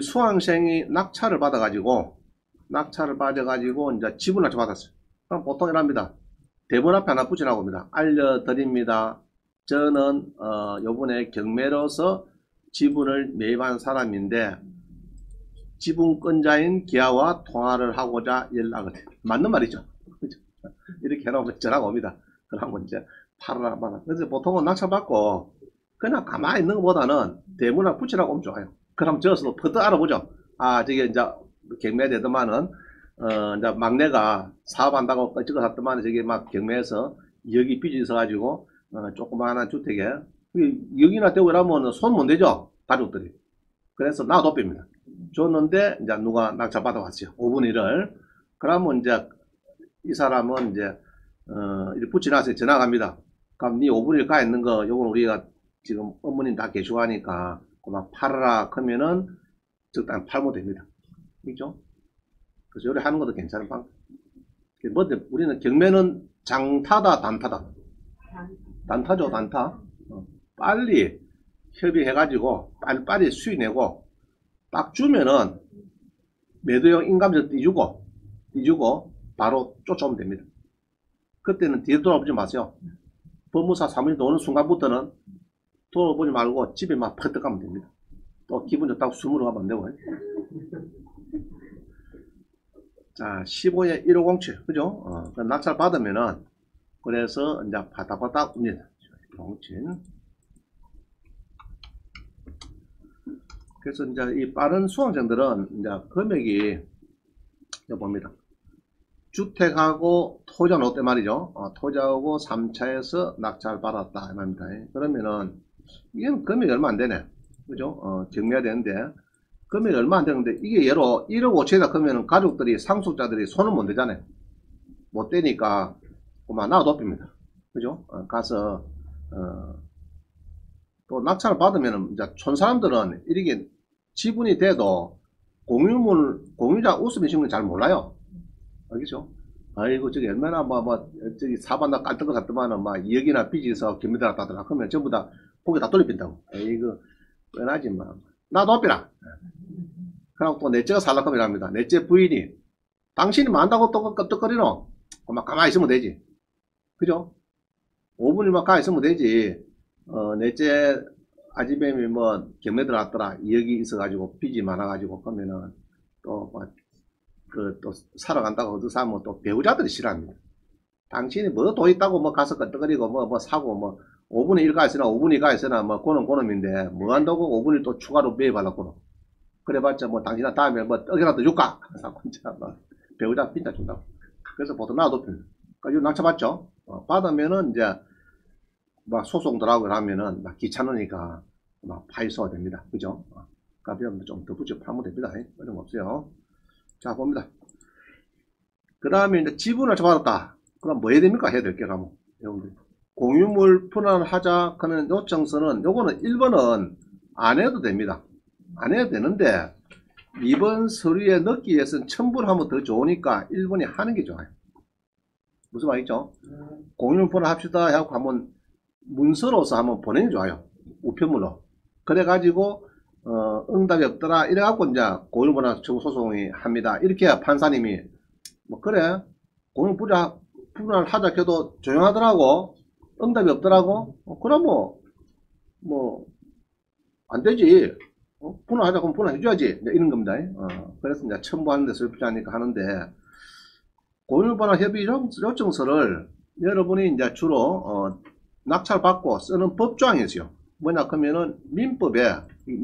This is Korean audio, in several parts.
수강생이 낙찰을 받아가지고 이제 지분 낙찰 받았어요. 그럼 보통 이랍니다. 대본 앞에 하나 붙여나고 옵니다. 알려드립니다. 저는 요번에 경매로서 지분을 매입한 사람인데 지분권자인 기아와 통화를 하고자 연락을 해요. 맞는 말이죠. 이렇게 해놓으면 전화가 옵니다. 그러면 이제 팔아라 말아. 그래서 보통은 낙찰받고 그냥 가만히 있는 것보다는 대문을 붙이라고 오면 좋아요. 그럼 저서도 퍼뜩 알아보죠. 아, 저게 이제 경매되더만은 이제 막내가 사업한다고 찍어 샀더만 저게 막 경매에서 여기 빚이 있어가지고 조그마한 주택에 여기나 되고 이러면 손 못 대죠. 가족들이. 그래서 놔둬봅니다. 줬는데 이제 누가 낙찰 받아왔어요. 5분의 1을. 그러면 이제 이 사람은 이제 이렇게 붙여놔서 전화 갑니다. 그럼 네 5분의 1 가 있는 거 요건 우리가 지금 어머님 다 계시고 하니까 그만 팔아라 하면은 적당히 팔면 됩니다. 그죠? 그래서 요리 하는 것도 괜찮은 방법. 근데 우리는 경매는 장타다 단타다. 단타죠, 단타. 빨리 협의해가지고 빨리 수익 내고 딱 주면은 매도형 인감증 띄주고 바로 쫓아오면 됩니다. 그때는 뒤에 돌아보지 마세요. 법무사 사무실 오는 순간부터는 돌아보지 말고 집에 막 퍼뜩 가면 됩니다. 또 기분 좋다고 숨으로 가면 안 되고. 자, 15에 1507, 그죠? 낙찰 받으면은, 그래서 이제 바닥바닥 옵니다. 07. 그래서 이제 이 빠른 수강생들은 이제 금액이, 이거 봅니다. 주택하고 토지가 놓대 말이죠. 토지하고 3차에서 낙찰 받았다. 이 말입니다. 그러면은, 이건 금액이 얼마 안 되네. 그죠? 경매가 되는데, 금액이 얼마 안 되는데, 이게 예로 1억 5천이다 그러면은 가족들이, 상속자들이 손을 못 대잖아요. 못 대니까, 그만 놔둬봅니다. 그죠? 가서, 또 낙찰을 받으면은, 이제 촌 사람들은 이렇게 지분이 돼도 공유자 웃음이 신는 잘 몰라요. 알겠죠? 아이고, 저기 얼마나 저기 사반다 깔던 것 같더만은 막 2억이나 빚이 있어 경매 들어갔다더라. 그러면 전부 다 고개 다 돌려빈다고. 이거, 뻔하지 마. 놔둬비라. 그럼 또 넷째가 살라고 하면 합니다. 넷째 부인이 당신이 만다고 또 끄떡거리노? 막 가만히 있으면 되지. 그죠? 5분이만 가만히 있으면 되지. 넷째 아지뱀이 뭐 경매 들어갔더라. 2억이 있어가지고 빚이 많아가지고 그러면은 또 또 살아간다고 어디서 하면 또 배우자들이 싫어합니다. 당신이 뭐 돈 있다고 뭐 가서 끄떡거리고 뭐 사고 뭐 5분의 1 가있으나 5분의 2 가있으나 뭐 그놈 그놈인데 뭐 한다고 5분의 1 또 추가로 매입하려고 그래봤자 뭐 당신아 다음에 뭐 떡이라도 줄까? 배우자 빈자 준다고. 그래서 보통 놔둬줍니다. 이거 낙찰받죠? 받으면은 이제 막 소송 들어가고 하면은 막 귀찮으니까 막 파이소가 됩니다. 그죠? 그러면 좀 더 붙여 파면 됩니다. 어려움 없어요. 자, 봅니다. 그 다음에 이제 지분을 받았다. 그럼 뭐 해야 됩니까? 해야 될 게, 그러면. 여러분들. 공유물 분할하자 하는 요청서는, 요거는 1번은 안 해도 됩니다. 안 해도 되는데, 2번 서류에 넣기 위해서는 첨부를 하면 더 좋으니까 1번이 하는 게 좋아요. 무슨 말이죠? 공유물 분할합시다 하고 한번 문서로서 한번 보내는 게 좋아요. 우편물로. 그래가지고, 응답이 없더라. 이래갖고, 이제, 공유분할 청구 소송이 합니다. 이렇게 해야 판사님이, 뭐, 그래. 공유분할 하자 해도 조용하더라고. 응답이 없더라고. 그럼 안 되지. 분할하자 그러면 분할해줘야지. 이런 겁니다. 그래서 이제 첨부하는 데서 필요하니까 하는데, 공유분할 협의 요청서를 여러분이 이제 주로, 낙찰받고 쓰는 법조항이 있어요. 뭐냐, 그러면은, 민법에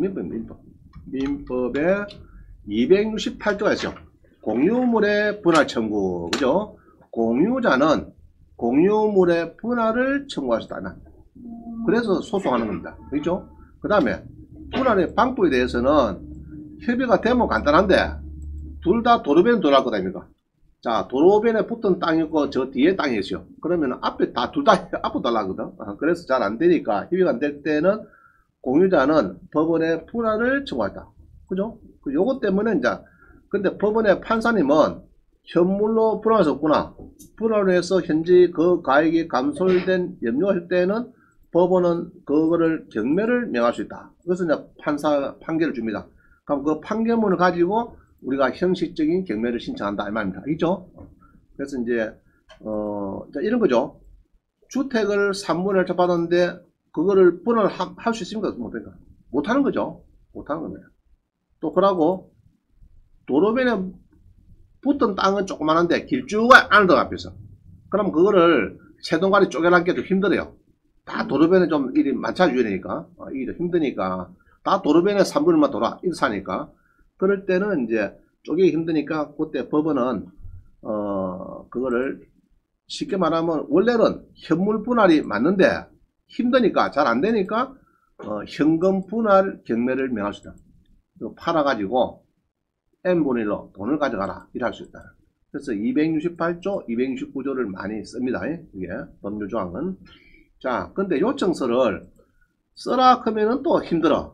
268조가 있어요. 공유물의 분할 청구. 그죠? 공유자는 공유물의 분할을 청구할 수 있다. 그래서 소송하는 겁니다. 그죠? 그 다음에, 분할의 방법에 대해서는 협의가 되면 간단한데, 둘 다 도로변에 들어갈 거다, 아닙니까? 자, 도로변에 붙은 땅이 있고, 저 뒤에 땅이 있어요. 그러면 앞에 둘 다 앞으로 달라거든. 그래서 잘 안 되니까, 협의가 안 될 때는 공유자는 법원에 분할을 청구한다. 그죠? 요것 때문에 이제, 근데 법원의 판사님은 현물로 분할할 수 없구나. 분할을 해서 현재 그 가액이 감소된 염려할 때는 법원은 그거를 경매를 명할 수 있다. 그래서 이제 판결을 줍니다. 그럼 그 판결문을 가지고 우리가 형식적인 경매를 신청한다 이 말입니다. 알겠죠? 그래서 이제 자, 이런 거죠. 주택을 3분의 1 받았는데 그거를 분할 할 수 있습니까? 못합니까? 못하는 거죠. 못하는 겁니다. 또 그러고 도로변에 붙은 땅은 조그만한데 길쭉한 안을 더 앞에서 그럼 그거를 세동가리 쪼개라는 좀 힘들어요. 다 도로변에 좀 일이 많잖아요. 유연이니까 이게 좀 힘드니까 다 도로변에 3분의 1만 돌아 이렇게 사니까 그럴 때는 이제 쪼개기 힘드니까 그때 법원은 그거를 쉽게 말하면 원래는 현물 분할이 맞는데 힘드니까 잘 안되니까 현금 분할 경매를 명할 수 있다. 팔아가지고 n분의 1로 돈을 가져가라 이렇게 할 수 있다. 그래서 268조 269조를 많이 씁니다. 이게 법률조항은. 자 근데 요청서를 써라 하면은 또 힘들어.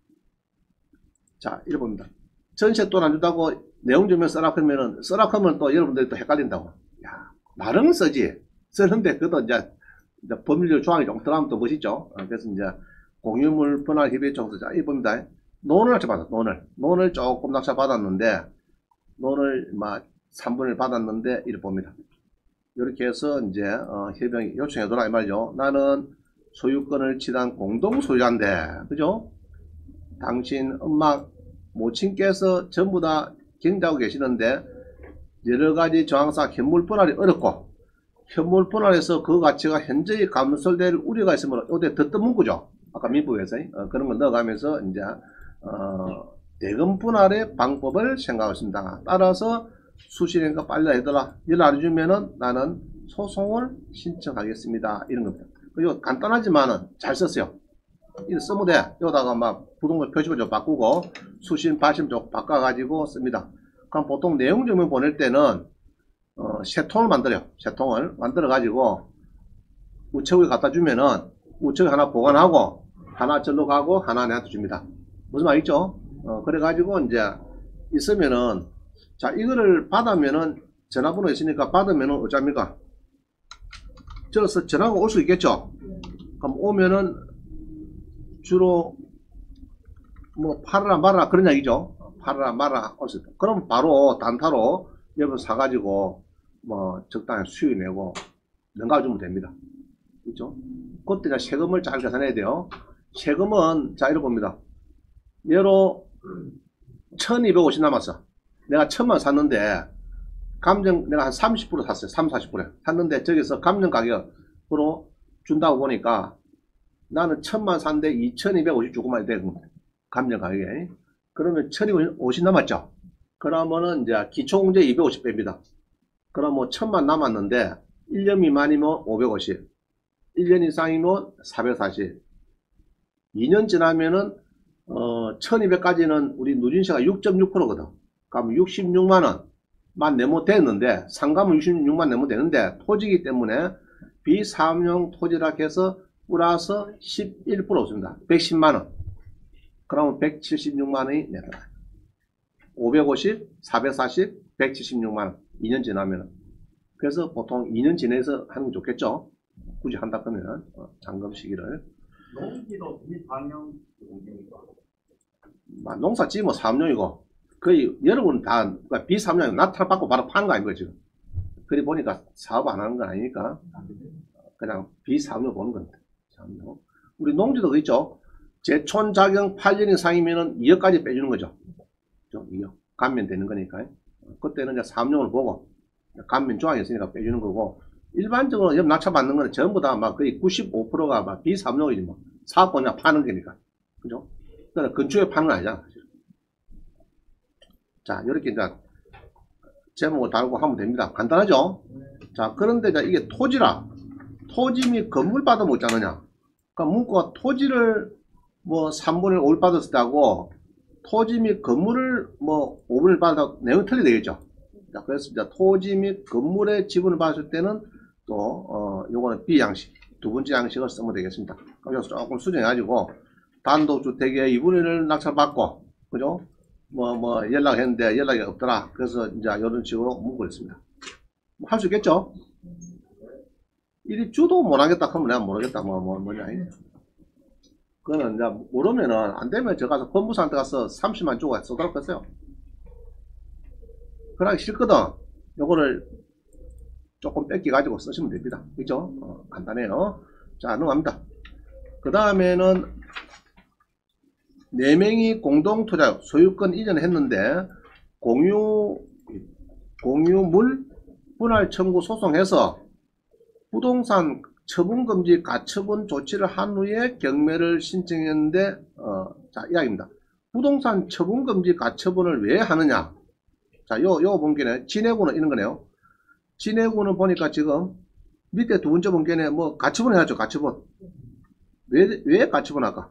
자 이래 봅니다. 전세 돈 안 준다고 내용 좀 써라 하면은 써라 하면 또 여러분들이 또 헷갈린다고. 야 말은 쓰지 쓰는데 그것도 이제 법률 조항이 좀 들어가면 또 멋있죠. 그래서 이제 공유물 분할 협의 청소. 자, 이 봅니다. 논을 낙찰받았, 논을 조금 낙찰받았는데, 논을 막 3분의 1 받았는데, 이렇게 봅니다. 이렇게 해서 이제, 협영이 요청해둬라, 이 말이죠. 나는 소유권을 취한 공동 소유자인데, 그죠? 당신 엄마, 모친께서 전부 다 경작하고 계시는데, 여러 가지 정황상 현물 분할이 어렵고, 현물 분할에서 그 가치가 현저히 감소될 우려가 있으므로, 요때 듣던 문구죠. 아까 민법에서 그런 거 넣어가면서 이제 대금 분할의 방법을 생각했습니다. 따라서 수신행과 빨리 해달라. 연락 안 해주면은 나는 소송을 신청하겠습니다. 이런 겁니다. 그리고 간단하지만은 잘 썼어요. 이거 쓰면 돼. 여기다가 막 부동산 표시를 좀 바꾸고 수신 발심 좀 바꿔가지고 씁니다. 그럼 보통 내용증을 보낼 때는 세 통을 만들어요. 세 통을 만들어 가지고 우체국에 갖다 주면은 우체국에 하나 보관하고 하나 절로 가고 하나 내한테 줍니다. 무슨 말이죠? 그래가지고 이제 있으면은 자 이거를 받으면은 전화번호 있으니까 받으면은 어쩝니까? 저서 전화가 올 수 있겠죠? 그럼 오면은 주로 뭐 팔아라 말아라 그런 얘기죠. 팔아라 말아라 올 수 있다. 그럼 바로 단타로 여러분 사가지고 뭐 적당히 수익 내고 넘겨주면 됩니다. 그렇죠? 그때 이제 세금을 잘 계산해야 돼요. 세금은 자 이렇게 봅니다. 예로 1250 남았어. 내가 1000만 샀는데 감정 내가 한 30% 샀어요. 30-40% 샀는데 저기서 감정 가격으로 준다고 보니까 나는 1000만 샀는데 2250 주고만 돼. 감정 가격에. 그러면 1250 남았죠. 그러면은 이제 기초공제 250 뺍니다. 그럼 뭐 1000만 남았는데 1년 미만이면 550 1년 이상이면 440 2년 지나면은 1200까지는 우리 누진세가 6.6%거든. 그럼 66만원만 내면 되는데 상가면 66만 내면 되는데 토지이기 때문에 비사업용 토지라 해서 플러스 11% 없습니다. 110만원. 그러면 176만원이 내더라. 550, 440, 176만원. 2년 지나면은. 그래서 보통 2년 지내서 하는 게 좋겠죠. 굳이 한다 그러면 잔금 시기를. 농지도 비상용 공개니까. 농사 지으면 사업용이고 거의 여러분 다 그러니까 비사업용 나타나 받고 바로 파는 거 아닌 거예요 지금. 그리 보니까 사업 안 하는 건 아니니까 그냥 비사업용 보는 겁니다. 사업용. 우리 농지도 있죠. 제촌 자경 8년 이상이면은 2억까지 빼주는 거죠. 2억 감면 되는 거니까. 그때는 이제 사업용을 보고 감면 조항이 있으니까 빼주는 거고. 일반적으로 옆 낙찰 받는 거는 전부 다 막 거의 95%가 막 비사업용이지 뭐. 사업권이나 파는 거니까. 그죠? 그러니까 건축에 파는 건 아니잖아. 사실. 자, 이렇게 이제 제목을 달고 하면 됩니다. 간단하죠? 자, 그런데 이제 이게 토지라. 토지 및 건물 받아먹지 않느냐. 그러니까 문구가 토지를 뭐 3분의 5를 받았을 때하고 토지 및 건물을 뭐 5분의 1 받았다고 내용이 틀리되겠죠. 자, 그래서 이제 토지 및 건물의 지분을 받았을 때는 또 요거는 B양식 두 번째 양식을 쓰면 되겠습니다. 그래서 조금 수정해가지고 단독주택에 2분의 1을 낙찰받고 그죠? 뭐 연락했는데 연락이 없더라. 그래서 이제 이런 식으로 문구를 했습니다. 할 수 있겠죠? 이리 주도 못하겠다 하면 내가 모르겠다. 뭐냐. 그거는 이제 모르면은 안 되면 저 가서 법무사한테 가서 30만 주고 써도록 했어요. 그러기 싫거든. 요거를 조금 뺏기 가지고 쓰시면 됩니다. 그죠? 간단해요. 자, 넘어갑니다. 그 다음에는 4명이 공동투자 소유권 이전을 했는데 공유물 분할 청구 소송해서 부동산 처분금지 가처분 조치를 한 후에 경매를 신청했는데 자, 이야기입니다. 부동산 처분금지 가처분을 왜 하느냐? 자, 요 본게는 진해구는 이런 거네요. 진해구는 보니까 지금 밑에 두 번째 본게는 뭐 가처분 해야죠. 가처분. 왜 가처분 할까?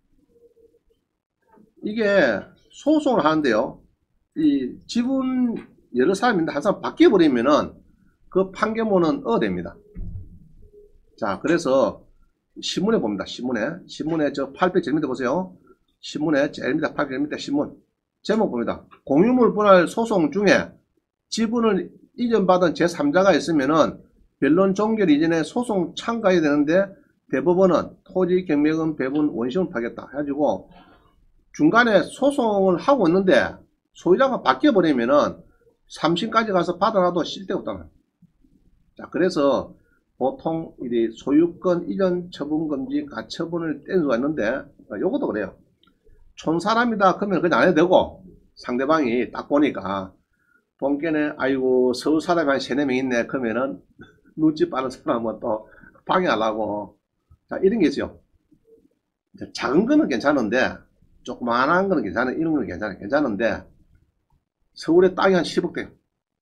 이게 소송을 하는데요. 이 지분 여러 사람인데 한 사람 바뀌어버리면은 그 판결문은 됩니다. 자, 그래서 신문에 봅니다. 신문에 저 8페이지 제일 밑에 보세요. 신문에 제일 밑에 8페이지 밑에 신문. 제목 봅니다. 공유물 분할 소송 중에 지분을 이전받은 제3자가 있으면은 변론 종결 이전에 소송 참가해야 되는데 대법원은 토지 경매금 배분 원심을 파겠다 해가지고 중간에 소송을 하고 있는데 소유자가 바뀌어버리면은 3심까지 가서 받아놔도 쓸데없다는. 자, 그래서 보통 이 소유권 이전 처분금지 가처분을 뗀 수가 있는데 요것도 그래요. 촌사람이다 그러면 그냥 안 해도 되고 상대방이 딱 보니까 본게는 아이고 서울 사람이 한 3-4명 있네 그러면은 눈치 빠른 사람은 또 방해하려고. 자, 이런 게 있어요. 작은 거는 괜찮은데 조그만한 거는 괜찮아요. 이런 거는 괜찮은데 서울에 땅이 한 10억 돼요.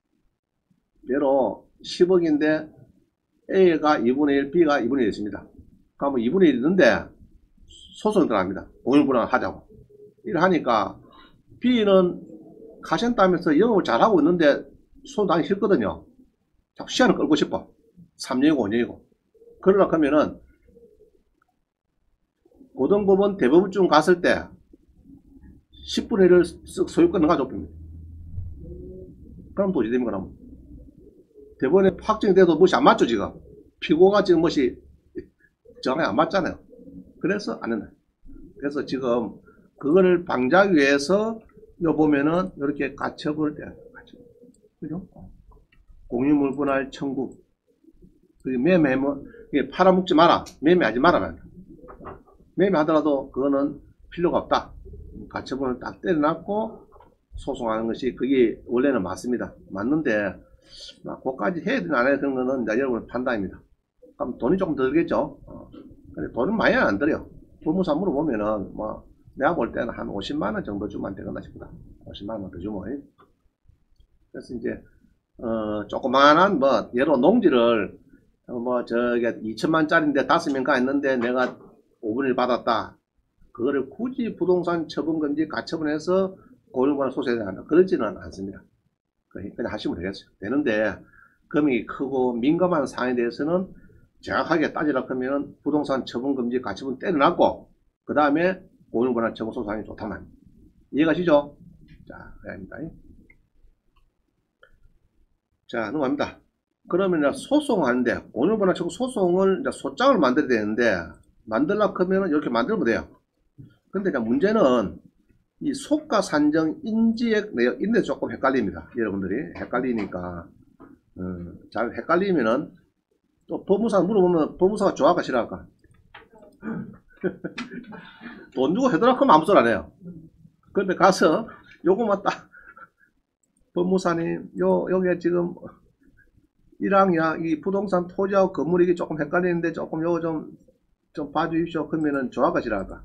예로 10억인데 A가 2분의 1, B가 2분의 1 있습니다. 그러면 2분의 1 있는데 소송이 들어갑니다. 공유분할 하자고. 이를 하니까 B는 가센 따면서 영업을 잘하고 있는데 손 당기 싫거든요. 자꾸 시간을 끌고 싶어. 3년이고 5년이고. 그러다 그러면은 고등법원 대법원쯤 갔을 때 10분의 1을 쓱 소유권을 가져옵니다. 그럼 도저히 됩니까? 그럼 대법원에 확정이 돼도 무엇이 안 맞죠 지금. 피고가 지금 무엇이 정황이 안 맞잖아요. 그래서 안 된다. 그래서 지금 그거를 방지하기 위해서 요 보면은 이렇게 가처분을 떼야 돼요. 그죠? 공유물 분할 청구. 매매하면 팔아먹지 마라. 매매하지 마라. 매매하더라도 그거는 필요가 없다. 가처분을 딱 때려놨고 소송하는 것이 그게 원래는 맞습니다. 맞는데 그것까지 해야 되나 안 해야 되는 거는 이제 여러분의 판단입니다. 그럼 돈이 조금 더 들겠죠. 근데 돈은 많이 안 들어요. 법무사 물어보면은 뭐 내가 볼 때는 한 50만원 정도 주면 되겠나 싶다. 50만원 더 주면. 그래서 이제 조그만한 뭐 예로 농지를 뭐 저게 2천만짜리인데 5명가 있는데 내가 5분의 1 받았다. 그거를 굳이 부동산 처분금지 가처분해서 고용권을 소송해야 한다. 그러지는 않습니다. 그냥 하시면 되겠어요. 되는데 금액이 크고 민감한 사항에 대해서는 정확하게 따지라 하면 부동산 처분금지 가처분 때려놨고 그 다음에 고용권을 처분 소송이 좋단 말입니다. 이해가시죠? 자, 그래야합니다. 자, 넘어갑니다. 그러면 이제 소송하는데 고용권을 처분 소송을 이제 소장을 만들어야 되는데 만들려고 하면 이렇게 만들면 돼요. 근데 이제 문제는 이 소가 산정 인지액 내역 인데 조금 헷갈립니다. 여러분들이 헷갈리니까 잘 헷갈리면은 또 법무사 물어보면 법무사가 좋아할까 싫어할까? 돈 주고 해더라 하면 아무 소리 안 해요. 그런데 가서 요거만 딱 법무사님 여기 지금 1항이야 이 부동산 토지하고 건물이 이게 조금 헷갈리는데 조금 요거 좀 봐주십시오. 그러면은 좋아할까 싫어할까?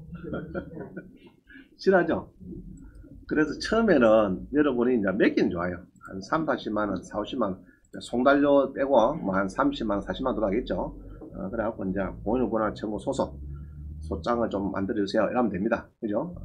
싫어하죠? 그래서 처음에는 여러분이 이제 몇 개는 좋아요. 한 3, 40만원, 4, 50만원. 송달료 빼고 뭐 한 30만원, 40만원 들어가겠죠. 그래갖고 이제 공유분할 청구 소송, 소장을 좀 만들어주세요. 이러면 됩니다. 그죠?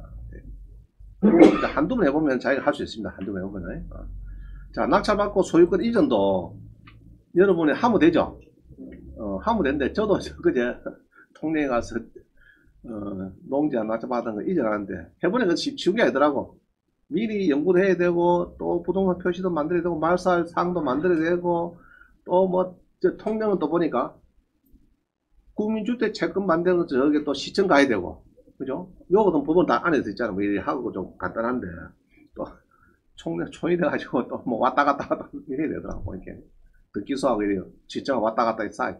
한두 번 해보면 자기가 할 수 있습니다. 한두 번 해보면. 자, 낙찰받고 소유권 이전도 여러분이 하면 되죠? 하면 되는데 저도 그제 통영에 가서 농지한 낙찰받은 거 이전하는데 해보니까 쉬운 게 아니더라고. 미리 연구도 해야 되고 또 부동산 표시도 만들어야 되고 말살 사항도 만들어야 되고 또 뭐 통영은 또 보니까 국민주택 채권 만드는 거 저게 또 시청 가야 되고, 그죠? 요거는 법원 다 안에서 있잖아. 뭐 이렇게 하고 좀 간단한데, 또 총이 돼가지고 또 뭐 왔다 갔다 이래야 되더라고, 이렇게. 듣기소하고 이래요. 시청 왔다 갔다 쌓여.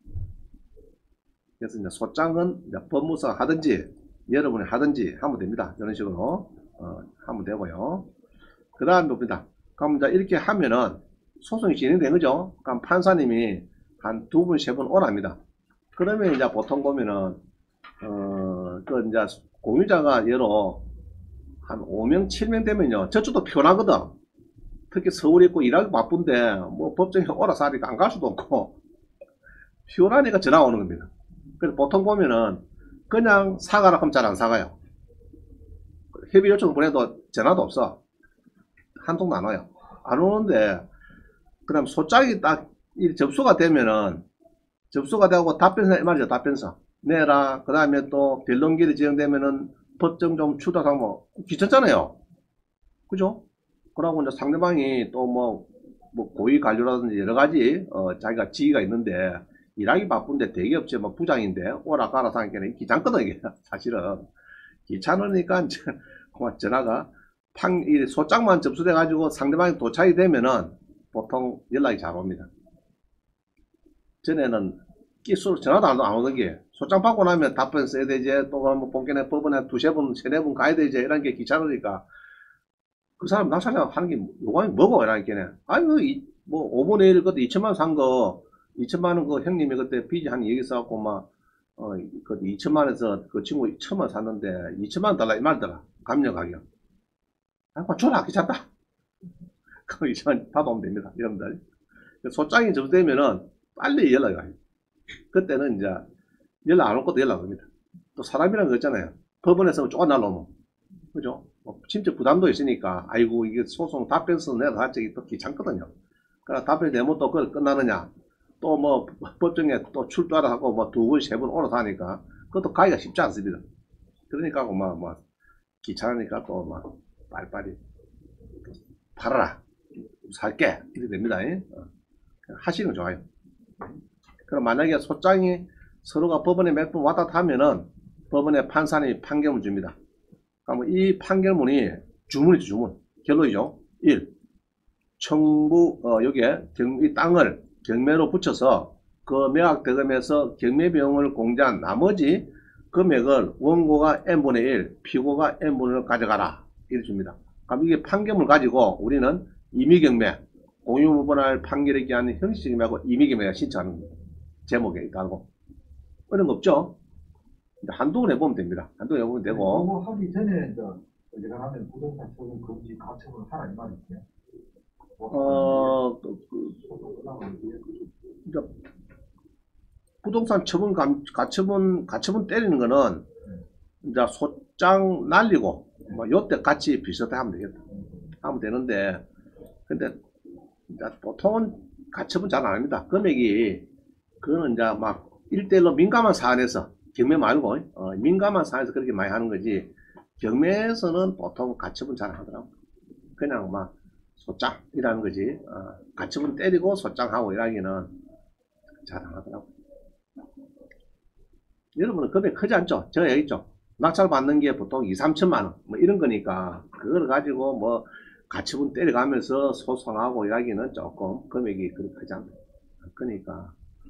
그래서 이제 소장은 이제 법무사가 하든지, 여러분이 하든지 하면 됩니다. 이런 식으로, 하면 되고요. 그 다음에 봅니다. 그럼 이제 이렇게 하면은 소송이 진행된 거죠. 그럼 판사님이 한 2분, 3분 오랍니다. 그러면 이제 보통 보면은, 그 이제 공유자가 예로 한 5명, 7명 되면요. 저쪽도 피곤하거든. 특히 서울에 있고 일하기 바쁜데, 뭐 법정에 오라서 하니까 안 갈 수도 없고, 피곤하니까 전화 오는 겁니다. 그래서 보통 보면은 그냥 사가라 하면 잘 안 사가요. 협의 요청 보내도 전화도 없어. 한 통도 안 와요. 안 오는데, 그 다음 소장이 딱 접수가 되면은, 접수가 되고 답변서 말이죠. 답변서 내라. 그 다음에 또 변론기일이 지정되면은 법정 좀 추가하고 귀찮잖아요. 그죠? 그러고 이제 상대방이 또 뭐 고위 관료라든지 여러 가지 자기가 지위가 있는데 일하기 바쁜데 대기업체 뭐 부장인데 오라 가라 하니까 귀찮거든 이게 사실은. 귀찮으니까 이제 그만 전화가 이 소장만 접수돼 가지고 상대방이 도착이 되면은 보통 연락이 잘 옵니다. 전에는 끼수로 전화도 안 오던 게 소장 받고 나면 답변 써야 되지, 또 뭐 본견에 법원에 2-3번, 3-4번 가야 되지, 이런 게 귀찮으니까 그 사람 낙찰자 하는 게 요감이 뭐고 이러니까 아니 뭐 5분의 1 그때 2천만 산 거 2천만 원 그 형님이 그때 빚이 한 얘기 써갖고 막 그 2천만에서 그 친구 1천만 샀는데 2천만 달라 이 말더라. 감정 가격. 아, 줘라 귀찮다. 그 2천만 받아오면 됩니다, 여러분들. 소장이 접수되면은 빨리 연락이 와요. 그때는 이제 연락 안 올 것도 연락 옵니다. 또 사람이라는 거 있잖아요. 법원에서 조금 날라오면, 그죠? 심적 부담도 있으니까, 아이고, 이게 소송 답변서 내가 하기 또 귀찮거든요. 그러니까 답변 내면 또 그걸 끝나느냐. 또 뭐, 법정에 또 출두하라 하고, 뭐, 2분, 3분 오라서 하니까, 그것도 가기가 쉽지 않습니다. 그러니까, 귀찮으니까 또 막, 빨리빨리, 팔아라. 살게. 이렇게 됩니다. 하시는 거 좋아요. 그럼 만약에 소장이 서로가 법원에 몇 번 왔다 하면은 법원에 판사님이 판결문 줍니다. 그러면 이 판결문이 주문이죠, 주문. 결론이죠. 1. 청구, 여기에 이 땅을 경매로 붙여서 그 매각대금에서 경매비용을 공제한 나머지 금액을 원고가 n분의 1, 피고가 n분의 1을 가져가라. 이렇게 줍니다. 그럼 이게 판결문을 가지고 우리는 임의경매, 공유무분할 판결에 기한 형식경매하고 임의경매가 신청하는 겁니다. 제목에 있다고. 그런 거 없죠? 한두 번 해보면 됩니다. 한두 번 해보면 되고. 그거 하기 전에 이제 어디가 하면 부동산 처분 금지 가처분 하라 이 말이죠. 부동산 처분 가처분 때리는 거는 이제 소장 날리고 뭐 요때 같이 비슷하게 하면 되겠다. 하면 되는데, 근데 이제 보통은 가처분 잘 안 합니다. 금액이 그거는 이제 막 1대1로 민감한 사안에서 경매 말고 민감한 사안에서 그렇게 많이 하는 거지 경매에서는 보통 가처분 잘 안 하더라고. 그냥 막 소장이라는 거지. 가처분 때리고 소장하고 이러기는 잘 안 하더라고. 여러분은 금액 크지 않죠? 제가 얘기했죠. 낙찰 받는 게 보통 2-3천만 원 뭐 이런 거니까 그걸 가지고 뭐 가처분 때려가면서 소송하고 이러기는 조금 금액이 그렇게 크지 않아요. 그러니까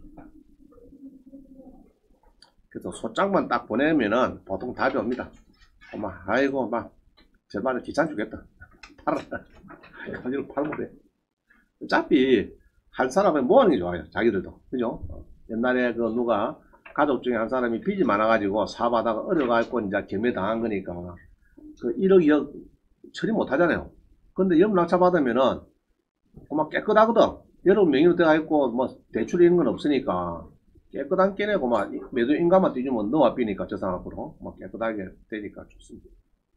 그래서 소장만 딱 보내면은 보통 답이 옵니다. 아이고 제 말은 귀찮 주겠다. 팔아라. 가지고 팔면 돼. 어차피 할 사람은 뭐하는 게 좋아요. 자기들도. 그죠? 옛날에 그 누가 가족 중에 한 사람이 빚이 많아가지고 사업하다가 어려가지고 이제 경매 당한 거니까 그 1억 2억 처리 못 하잖아요. 근데 낙찰 받으면은 그만 깨끗하거든. 여러분 명의로 되어 있고 뭐 대출 이런 건 없으니까 깨끗한 깨내고 매도 인감만 뒤주면 너와 비니까 저 사람 앞으로 깨끗하게 되니까 좋습니다.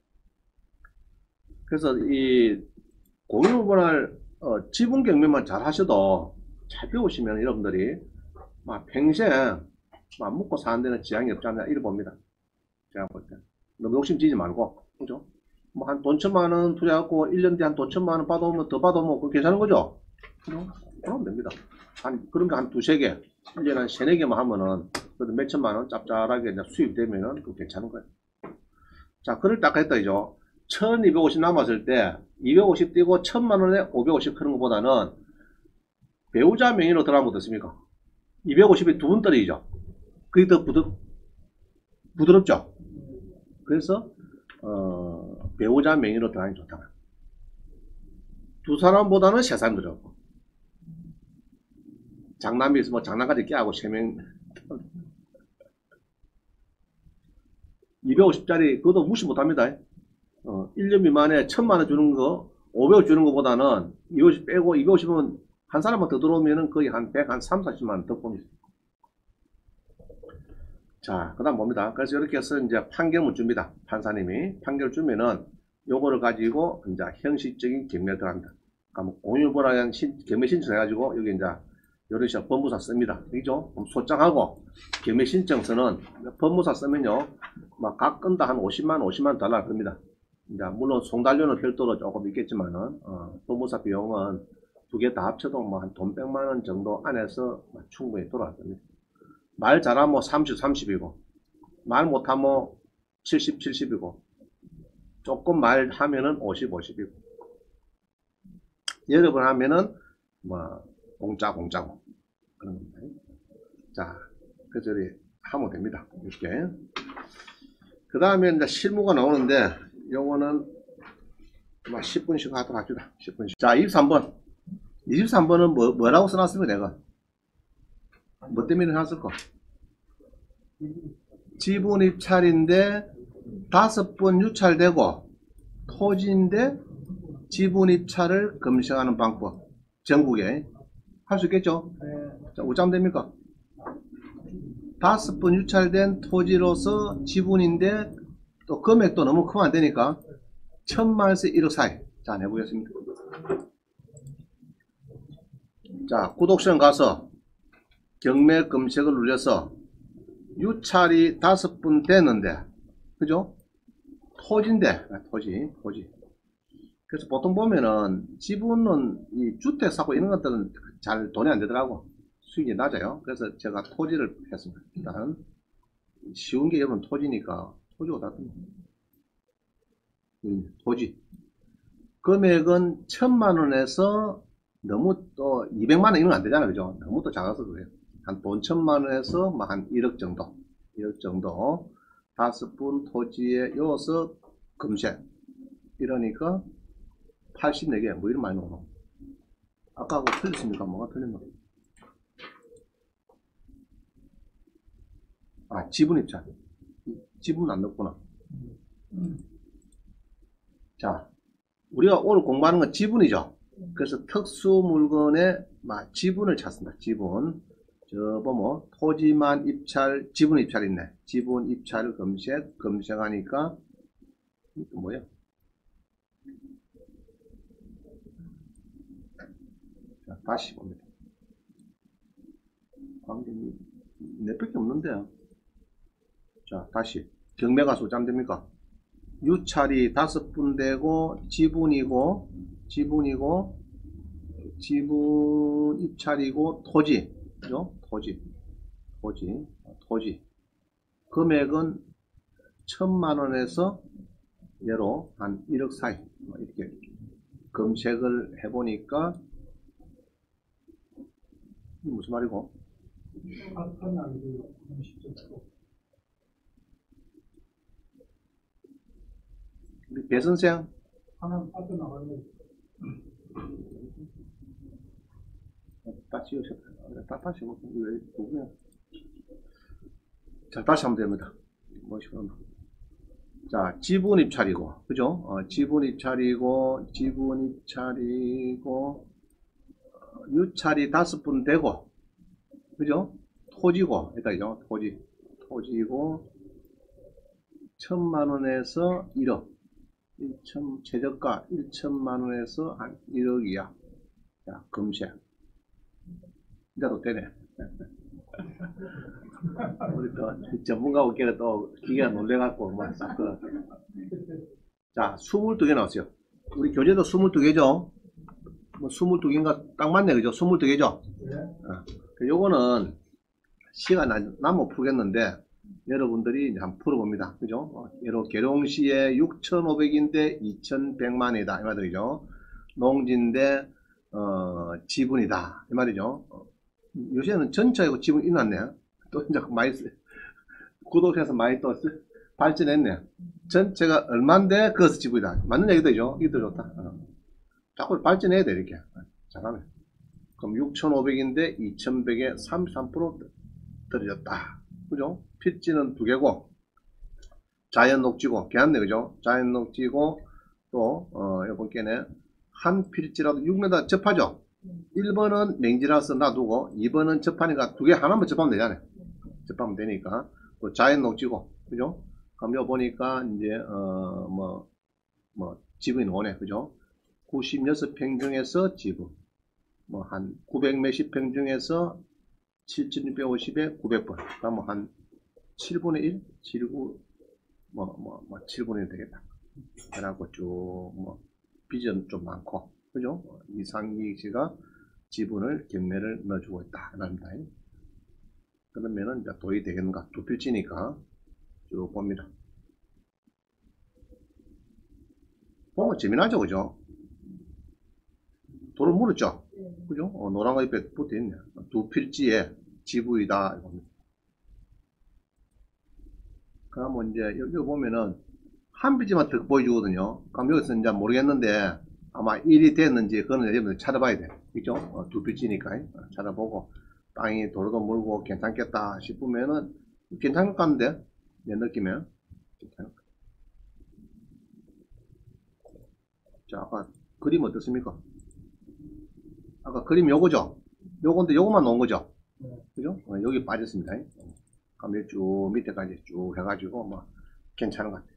그래서 이 공유분할 지분 경매만 잘 하셔도 잘 배우시면 여러분들이 평생 먹고 사는 데는 지장이 없지 않나 이래 봅니다. 제가 볼 때 너무 욕심지지 말고, 그죠? 한 돈 1,000만 원 투자하고 1년 뒤에 한 돈 1,000만 원 받아오면 더 받아오면 그거 괜찮은 거죠? 그죠? 그러면 됩니다. 그런 거 한 2-3개 1년에 한 3, 4개만 하면은, 그래도 몇 천만 원 짭짤하게 이제 수입되면은 그 괜찮은 거예요. 자, 그럴 때 아까 했다, 이죠. 1250 남았을 때, 250 띄고 1000만 원에 550 크는 것보다는 배우자 명의로 들어가면 어떻습니까? 250이 두 분 떨어지죠. 그게 더 부드럽죠. 그래서, 배우자 명의로 들어가는 게 좋다. 두 사람보다는 세 사람 들어가고. 장남이 있으면 장남까지 깨하고 3명 250짜리 그것도 무시 못합니다. 1년 미만에 1000만 원 주는 거 500 주는 것보다는 250 빼고 250은 한 사람만 더 들어오면은 거의 한 100, 한 3, 40만 원 더 봅니다. 자, 그 다음 뭡니다. 그래서 이렇게 해서 이제 판결문 줍니다. 판사님이 판결 주면은 요거를 가지고 이제 형식적인 경매를 들어갑니다. 그러니까 공유보라는 경매 신청해가지고 여기 이제 이런 식으로 법무사 씁니다. 그죠? 소장하고 경매 신청서는 법무사 쓰면요, 막 각 건다 한 50만 달러 겁니다. 이제 물론 송달료는 별도로 조금 있겠지만은 법무사 비용은 두 개 다 합쳐도 뭐 한 돈 100만 원 정도 안에서 충분히 돌아갈 겁니다. 말 잘하면 30, 30이고 말 못하면 70, 70이고 조금 말하면은 50, 50이고 여러 번 하면은 뭐 공짜고 그런 겁니다. 자, 그래서 이렇게 하면 됩니다. 이렇게. 그 다음에 이제 실무가 나오는데 요거는 10분씩 하도록 합시다. 10분씩. 자, 23번. 23번은 뭐라고 써놨습니까, 내가? 뭐 때문에 해놨을까? 지분 입찰인데 5번 유찰되고 토지인데 지분 입찰을 검증하는 방법. 전국에. 할 수 있겠죠? 자, 어쩌면 됩니까? 5번 유찰된 토지로서 지분인데 또 금액도 너무 크면 안 되니까 1000만에서 1억 사이. 자, 내보겠습니다. 자, 구독션 가서 경매 검색을 눌려서 유찰이 5번 됐는데, 그죠? 토지인데, 토지. 그래서 보통 보면은 지분은 이 주택 사고 이런 것들은 잘 돈이 안 되더라고. 수익이 낮아요. 그래서 제가 토지를 했습니다. 일단 쉬운 게 여러분 토지니까 토지가 낫습니다. 토지 금액은 1000만 원에서 너무 또 200만 원 이런 건 안 되잖아, 그죠? 너무 또 작아서 그래요. 한 돈 1000만 원에서 뭐 한 1억 정도 5분 토지에 이어서 검색 이러니까 84개 뭐 이런 많이 나오노. 아까 그거 틀렸습니까? 뭐가 틀렸나? 아, 지분 입찰. 지분 안 넣었구나. 자, 우리가 오늘 공부하는 건 지분이죠. 그래서 특수 물건의 지분을 찾습니다. 지분. 저 보면 토지만 입찰, 지분 입찰 있네. 지분 입찰 검색하니까 뭐야? 자, 다시 봅니다. 광전이 몇밖에 없는데요. 자, 다시 경매가 숫자 됩니까? 유찰이 5분 되고 지분이고 지분 입찰이고 토지, 그죠? 토지 금액은 1000만 원에서 예로 한 1억 사이 이렇게 검색을 해보니까 무슨 말이고? 우리 배 선생 하나 빠져나가는 다시 다시 왜 누구야? 자, 다시 하면 됩니다. 뭐시구나. 자, 지분 입찰이고, 그죠? 지분 입찰이고 유찰이 5분 되고, 그죠? 토지고, 그죠? 토지고 1000만 원에서 1억. 최저가 1000만 원에서 한 1억이야. 자, 검색. 이제도 되네. 우리 또 전문가 오기에 또 기계가 놀래갖고 막 싹 그. 자, 22개 나왔어요. 우리 교재도 22개죠. 뭐 22개인가 딱 맞네, 그죠? 22개죠. 요거는 시간 남으면 풀겠는데, 여러분들이 이제 한번 풀어봅니다. 그죠? 계룡시에 6,500인데 2,100만이다. 이 말이죠. 농지인데, 지분이다. 이 말이죠. 요새는 전체하고 지분 있났네. 또 이제 많이, 구독해서 많이 또 발전했네. 전체가 얼만데, 그것이 지분이다. 맞는 얘기도 죠. 이게 더 좋다. 자꾸 발전해야 돼, 이렇게. 잘하네. 그럼 6,500인데 2,100에 33% 떨어졌다. 그죠? 필지는 2개고, 자연 녹지고, 괜찮네, 그죠? 자연 녹지고, 또, 요번 게네, 한 필지라도 6m 접하죠? 1번은 맹지라서 놔두고, 2번은 접하니까 2개 하나만 접하면 되잖아요. 접하면 되니까. 또 자연 녹지고, 그죠? 그럼 요 보니까, 이제, 지분이 오네, 그죠? 96평 중에서 지분. 한 900 몇십 평 중에서 7,650에 900번. 그러면 한 7분의 1? 7구, 7분의 1 되겠다. 그래갖고 쭉, 비전 좀 많고, 그죠? 이상익 씨가 지분을 경매를 넣어주고 있다.랍니다. 그러면은 이제 도입이 되겠는가? 두 필지니까 쭉 봅니다. 보면 재미나죠, 그죠? 돌을 물었죠? 그죠? 노란 거 옆에 붙어 있네. 두 필지에 지부이다. 그러면 이제 여기 보면은 한 필지만 더 보여주거든요. 그럼 여기서 이제 모르겠는데 아마 일이 됐는지 그거는 여러분들 찾아봐야 돼. 그죠? 두 필지니까 찾아보고 땅이 도로도 물고 괜찮겠다 싶으면은 괜찮을 것 같은데 내 느낌에 괜찮을 것 같아요. 자, 아까 그림 어떻습니까? 아까 그림 요거죠? 요건데 요거만 놓은 거죠? 그죠? 여기 빠졌습니다. 그럼 쭉 밑에까지 쭉 해가지고 괜찮은 것 같아요.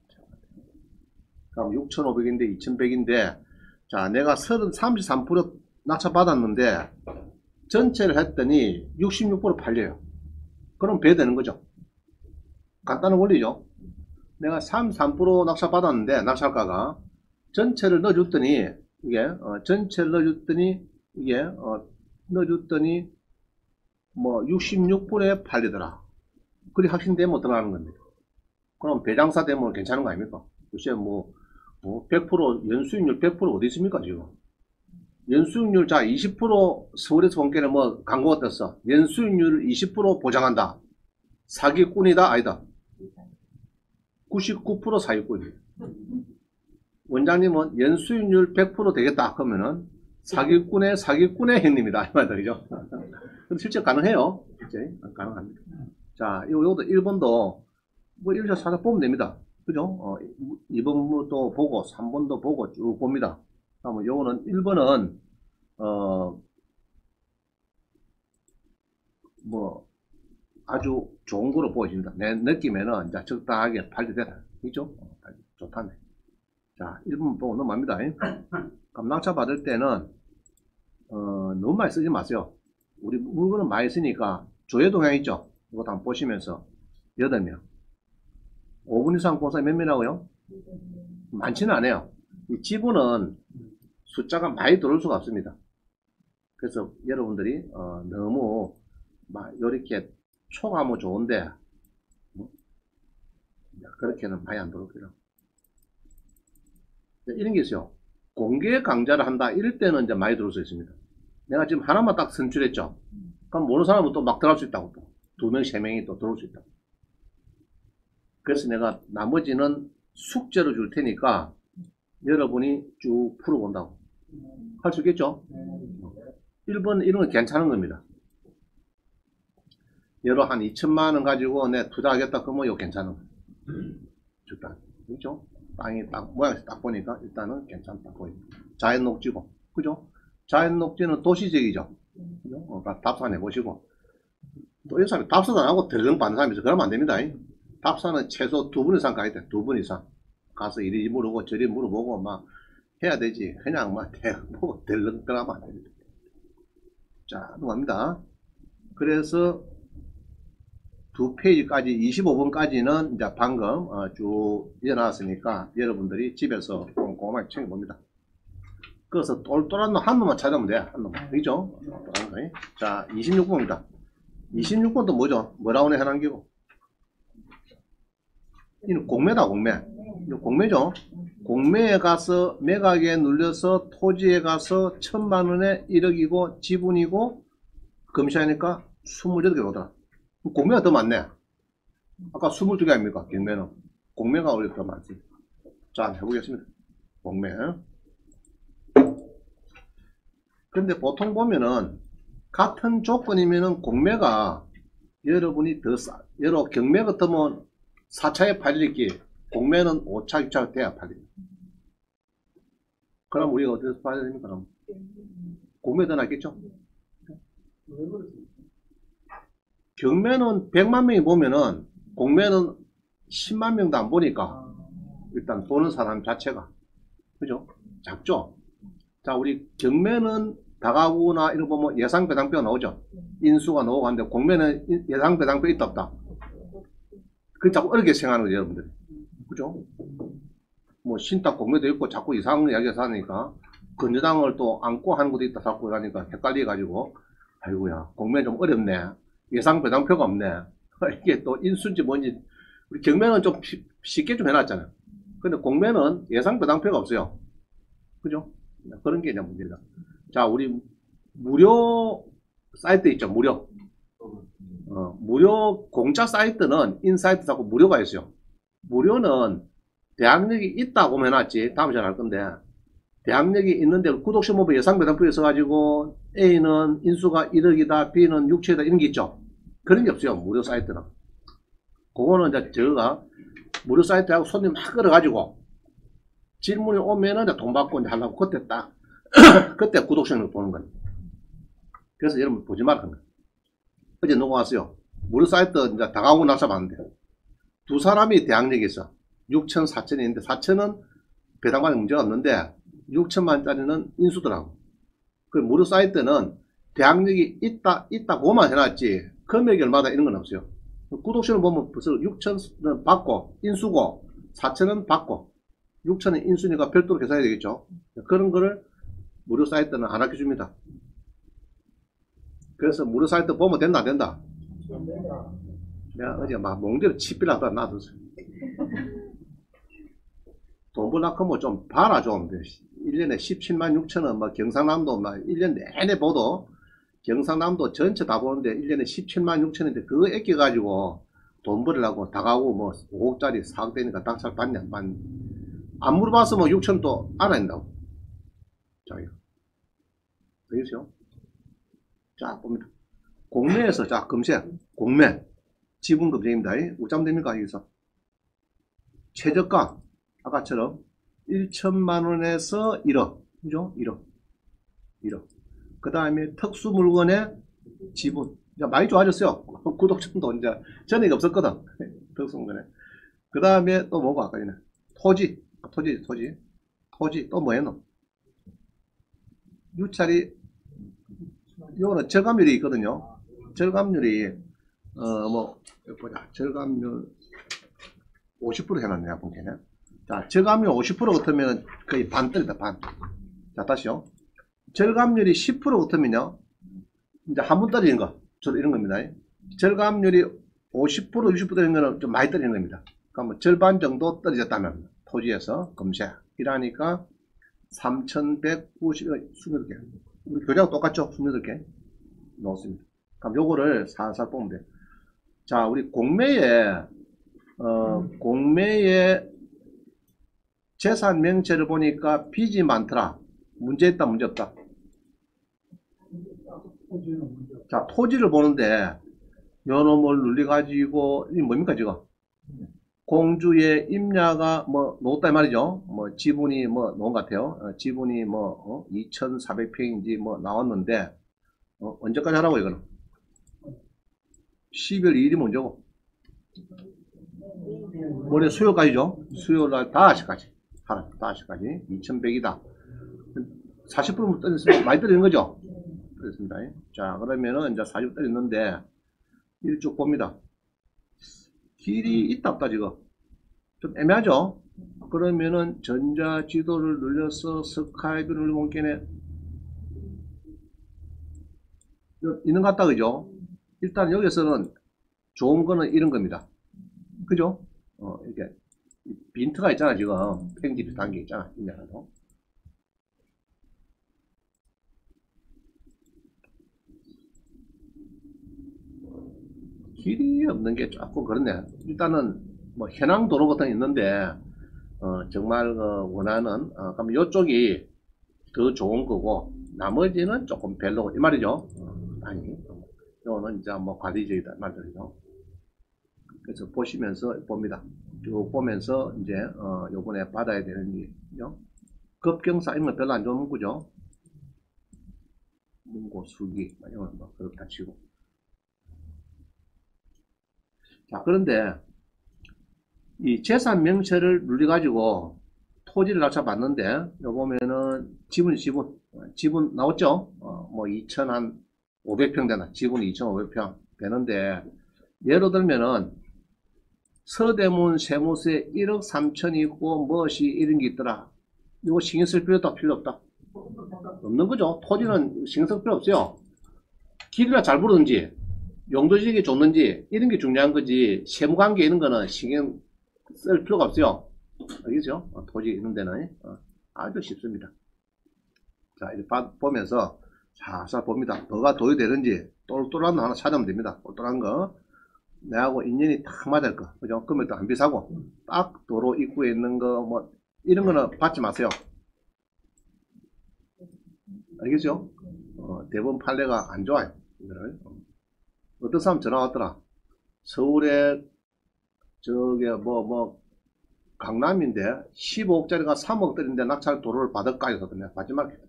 그럼 6,500인데 2,100인데 자, 내가 33% 낙찰 받았는데 전체를 했더니 66% 팔려요. 그럼 배 되는 거죠? 간단한 원리죠? 내가 33% 낙찰 받았는데 낙찰가가 전체를 넣어줬더니 이게 전체를 넣어줬더니 이게 넣어줬더니 66%에 팔리더라. 그리 확신되면 어떡하는 겁니까? 그럼 배장사 되면 괜찮은 거 아닙니까? 글쎄 100% 연수익률 100% 어디 있습니까 지금? 연수익률 자 20% 서울에서 본 게는 광고가 떴어. 연수익률을 20% 보장한다. 사기꾼이다 아니다. 99% 사기꾼이에요. 원장님은 연수익률 100% 되겠다 하면은 사기꾼의 형님이다 이 말이죠. 실제 가능해요. 실제 가능합니다. 자, 요것도 1번도 이렇게 찾아보면 됩니다. 그죠? 2번도 보고 3번도 보고 쭉 봅니다. 그러면 요거는 1번은 아주 좋은 거로 보여집니다. 내 느낌에는 이제 적당하게 발견되다. 그죠? 좋다네. 자, 1번 보고 넘어갑니다. 그럼 낙찰 받을 때는 너무 많이 쓰지 마세요. 우리 물건은 많이 쓰니까 조회 동향 있죠? 이거 한번 보시면서 8명 5분 이상 공사 몇 명이라고요? 많지는 않아요. 이 지분은 숫자가 많이 들어올 수가 없습니다. 그래서 여러분들이 너무 이렇게 초가면 좋은데 그렇게는 많이 안 들어오고요. 이런 게 있어요. 공개 강좌를 한다 이럴 때는 이제 많이 들어올 수 있습니다. 내가 지금 하나만 딱 선출했죠. 그럼 모르는 사람은 또 막 들어갈 수 있다고. 또 2명, 3명이 또 들어올 수 있다고. 그래서 내가 나머지는 숙제로 줄 테니까 여러분이 쭉 풀어본다고. 할 수 있겠죠? 1번 이런 건 괜찮은 겁니다. 여러 한 2천만원 가지고 내 투자하겠다 그러면 이거 괜찮은 거예요. 일단 그렇죠? 땅이 딱 모양에서 딱 보니까 일단은 괜찮다 보입니다. 자연 녹지고 그죠? 자연 녹지는 도시적이죠. 그죠? 답사 내보시고 또 이 사람이 답사도 안 하고 덜렁 받는 사람이 있어. 그러면 안 됩니다. 답사는 최소 2분 이상 가야 돼. 2분 이상 가서 이리 물어보고 저리 물어보고 해야 되지. 그냥 대학 보고 덜렁 들어가면 안 됩니다. 자, 넘어갑니다. 그래서 2페이지까지 25번까지는 이제 방금 쭉 이어놨으니까 여러분들이 집에서 꼼꼼하게 챙겨봅니다. 그래서 똘똘한 놈 한 놈만 찾으면 돼. 한 놈만. 그죠? 자, 26번입니다. 26번도 뭐죠? 뭐라고 해놨기고? 이는 공매다, 공매. 이거 공매죠? 공매에 가서 매각에 눌려서 토지에 가서 1,000만원에 1억이고 지분이고 검시하니까 28개 오더라. 공매가 더 많네. 아까 22개 아닙니까? 경매는. 공매가 오히려 더 많지. 자, 해보겠습니다. 공매. 근데 보통 보면은 같은 조건이면은 공매가 여러분이 더 여러 경매 같으면 4차에 팔리기 공매는 5차, 6차 돼야 팔립니다. 그럼 우리가 어디서 팔아야 됩니까? 그럼 공매 더 낫겠죠? 경매는 100만 명이 보면은 공매는 10만 명도 안 보니까 일단 보는 사람 자체가 그죠? 작죠? 자, 우리 경매는 다가구나 이런 거 보면 예상 배당표가 나오죠? 인수가 나오고 하는데 공매는 예상 배당표 있다 없다? 그 자꾸 어렵게 생각하는 거죠, 여러분들. 그죠? 뭐 신탁 공매도 있고 자꾸 이상한 이야기해서 하니까 건조당을 또 안고 하는 것도 있다 자꾸 하니까 헷갈려가지고 아이고야 공매 좀 어렵네. 예상 배당표가 없네. 이게 또 인수인지 뭔지 우리 경매는 좀 쉽게 좀 해놨잖아요. 근데 공매는 예상 배당표가 없어요. 그죠? 그런 게 이제 문제다. 자, 우리 무료 사이트 있죠, 무료. 무료 공짜 사이트는 인사이트 자꾸 무료가 있어요. 무료는 대항력이 있다고 해놨지. 다음 시간에 할 건데. 대항력이 있는데 구독신문부 예상배당표에 써가지고 A는 인수가 1억이다, B는 6천이다 이런 게 있죠. 그런 게 없어요. 무료 사이트는. 그거는 이제 저가 무료 사이트하고 손님 막 끌어가지고 질문이 오면은 이제 돈 받고 이제 하려고 그때 딱 그때 구독신문을 보는 거예요. 그래서 여러분 보지 말라는 거예요. 어제 누가 왔어요. 무료 사이트 이제 다가오고 나서 봤는데 두 사람이 대항력이 있어. 6천, 4천이 있는데 4천은 배당받는 문제가 없는데 6천만짜리는 인수더라고. 그 무료 사이트는 대항력이 있다고만 해놨지 금액이 얼마다 이런 건 없어요. 구독신을 보면 벌써 6천은 받고 인수고 4천은 받고 6천은 인수니까 별도로 계산해야 되겠죠. 그런 거를 무료 사이트는 안 알려줍니다. 그래서 무료 사이트 보면 된다 안 된다? 내가 어제 막 몽대로 치비라도 놔뒀어요. 돈 벌려고 하면 좀 봐라 좀. 1년에 17만 6천원 뭐 경상남도 막 1년 내내 보도 경상남도 전체 다 보는데 1년에 17만 6천원인데 그거 아껴가지고 돈 벌으려고 다가오고 뭐 5억짜리 4억 되니까 닭살 받냐 안 받냐. 안 물어봤으면 6천 또 알아야 된다고. 자기가. 되겠죠? 자, 봅니다. 공매에서, 자, 검색. 공매. 지분 검색입니다. 어쩌면 됩니까? 여기서. 최저가. 아까처럼 1천만원에서 1억. 그죠? 1억. 1억. 그 다음에 특수 물건의 지분. 이제 많이 좋아졌어요. 구독자도 이제 전에 없었거든. 특수 물건에. 그 다음에 또 뭐고, 아까 전에. 토지. 토지. 또 뭐 했노? 유찰이 요거는 절감률이 있거든요. 절감률이 보자. 절감률 50% 해놨네요. 본게는. 자, 절감률 50% 같으면 거의 반 떨어다 반. 자, 다시요. 절감률이 10% 같으면요. 이제 한 번 떨어지는 거. 저도 이런 겁니다. 절감률이 50% 60% 되는 거는 좀 많이 떨어지는 겁니다. 그러니까 절반 정도 떨어졌다면 토지에서 검색. 이라니까 3,190, 28개. 우리 교재하고 똑같죠? 28개. 넣었습니다. 그럼 요거를 살살 보면 돼요. 자, 우리 공매에 재산 명체를 보니까 빚이 많더라. 문제 있다, 문제 없다? 자, 토지를 보는데, 요놈을 눌려가지고, 이 뭡니까, 지금? 공주의 임야가 뭐 놓았다 이 말이죠. 뭐 지분이 뭐 놓은 것 같아요. 지분이 뭐 2,400평인지 뭐 나왔는데 언제까지 하라고 이거는? 12월 2일이 먼저고 올해 수요일까지죠. 수요일날 5시까지 하라. 5시까지 2,100이다. 40% 떨어졌으면 많이 떨어진 거죠. 그렇습니다. 자, 그러면은 이제 40% 떨어졌는데 이쪽 봅니다. 길이 있다 없다 지금 좀 애매하죠. 그러면은 전자지도를 눌려서 스카이프를 눌러본 게네 있는 것 같다 그죠. 일단 여기서는 좋은 거는 이런 겁니다. 그죠? 이렇게 빈트가 있잖아, 지금. 팽지 비슷한 게 있잖아, 인면에도. 길이 없는 게 조금 그렇네. 일단은 뭐 현황 도로부터 있는데 정말 원하는 그럼 이쪽이 더 좋은 거고 나머지는 조금 별로고 이 말이죠. 아니 이거는 이제 뭐 관리적이다 말이죠. 그래서 보시면서 봅니다. 쭉 보면서 이제 요번에 받아야 되는 일이요. 급경사 이런 거 별로 안 좋은 거죠. 문고 수기 이런 거 그렇다 치고. 자, 그런데 이 재산 명체를 눌려가지고 토지를 낙찰받는데, 요 보면은 지분 나왔죠? 뭐 2,500평 되나? 지분이 2,500평 되는데, 예를 들면은 서대문 세무서에 1억 3천이고 무엇이 이런 게 있더라. 이거 신경 쓸 필요도 필요 없다. 없는 거죠. 토지는 신경 쓸 필요 없어요. 길이나 잘 부르든지, 용도지역이 좋는지 이런 게 중요한 거지 세무관계 이런 거는 신경 쓸 필요가 없어요. 알겠죠? 토지 이런 데는 아주 쉽습니다. 자 이렇게 보면서 살살 봅니다. 뭐가 도의되는지 똘똘한 거 하나 찾으면 됩니다. 똘똘한 거 내하고 인연이 딱 맞을 거 그죠? 금액도 안 비싸고 딱 도로 입구에 있는 거 뭐 이런 거는 받지 마세요. 알겠죠? 대부분 판례가 안 좋아요. 이거를. 어떤 사람 전화 왔더라. 서울에 저게 강남인데 15억짜리가 3억짜리인데 낙찰 도로를 받을까요? 그러더니 받지 말게.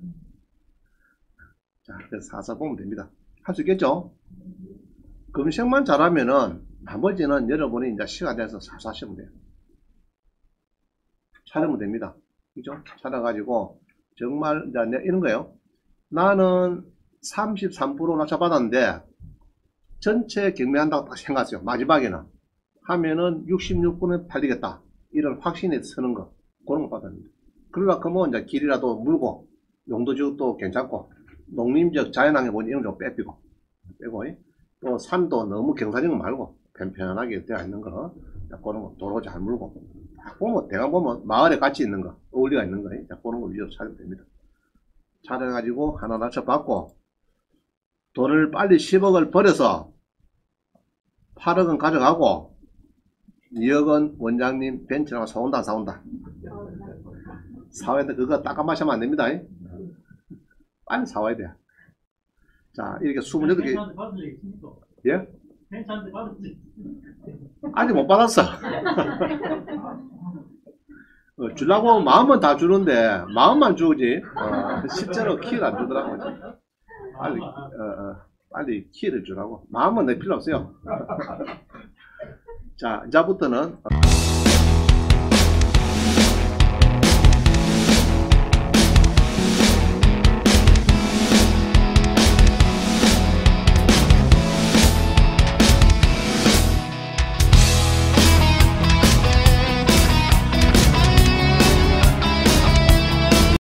자, 그래서 사서 보면 됩니다. 할 수 있겠죠? 검색만 잘하면은 나머지는 여러분이 이제 시간 돼서 사서 하시면 돼요. 찾으면 됩니다. 그죠? 찾아가지고 정말 이제 이런 거예요. 나는 33% 낙찰 받았는데 전체 경매한다고 딱 생각하세요. 마지막에는 하면은 66분에 팔리겠다 이런 확신이 서는 거 그런 거 받았습니다. 그러려고 하면 이제 길이라도 물고 용도지역도 괜찮고 농림적 자연환경 보니 이런 거 빼고 또 산도 너무 경사진 거 말고 편편하게 되어 있는 거 그런 거 도로 잘 물고 딱 보면 대강 보면 마을에 같이 있는 거 어울리가 있는 거 그런 거 위주로 찾으면 됩니다. 찾아가지고 하나 낮춰 받고 돈을 빨리 10억을 버려서 8억은 가져가고 2억은 원장님 벤츠랑 사온다 사와야 돼. 그거 닦아 마시면 안 됩니다. 빨리 사와야 돼. 자 이렇게 28개 예? 벤츠한테 받았지. 아직 못 받았어. 주려고 마음은 다 주는데 마음만 주지 실제로 키를 안 주더라고. 빨리 키를 주라고. 마음은 내 필요 없어요. 자 이제부터는